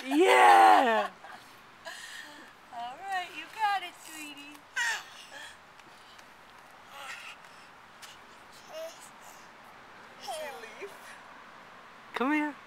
Yeah! All right, you got it, sweetie. Come here.